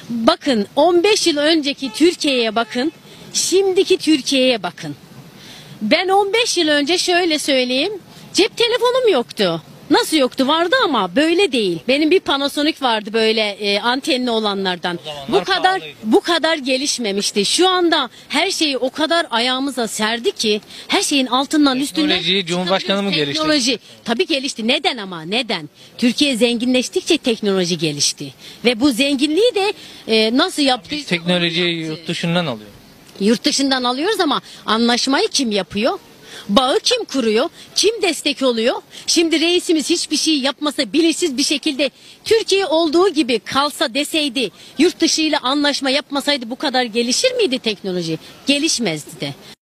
Bakın 15 yıl önceki Türkiye'ye bakın, şimdiki Türkiye'ye bakın. Ben 15 yıl önce şöyle söyleyeyim, cep telefonum yoktu. Nasıl yoktu? Vardı ama böyle değil. Benim bir Panasonic vardı böyle antenli olanlardan. Bu kadar gelişmemişti. Şu anda her şeyi o kadar ayağımıza serdi ki her şeyin altından üstünden. Teknolojiyi Cumhurbaşkanı mı geliştirdi? Teknoloji tabii gelişti. Neden ama? Neden? Türkiye zenginleştikçe teknoloji gelişti. Ve bu zenginliği de nasıl yaptı? Teknolojiyi yurt dışından alıyor. Yurt dışından alıyoruz ama anlaşmayı kim yapıyor? Bağı kim kuruyor? Kim destek oluyor? Şimdi reisimiz hiçbir şey yapmasa, bilinçsiz bir şekilde Türkiye olduğu gibi kalsa deseydi, yurt dışı ile anlaşma yapmasaydı bu kadar gelişir miydi teknoloji? Gelişmezdi de.